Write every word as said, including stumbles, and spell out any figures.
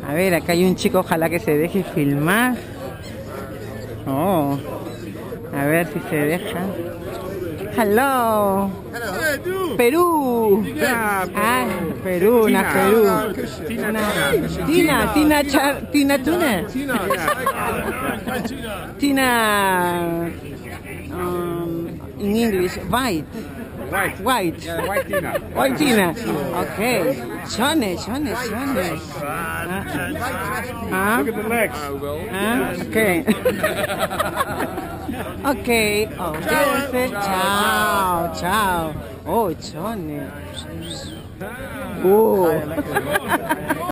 A ver, acá hay un chico, ojalá que se deje filmar. Oh, a ver si se deja. Hello. Perú. Ah, Perú, na Perú. Tina, Tina, Char, Tina Tuna. Tina. Um, in English, white. White. White. Yeah, white Tina. White Tina. Okay. Shone, shone, shone. Ah. Look at the legs. Ah, okay. Okay. Oh, cuídense. Chao, chao. Oh, chone. Oh.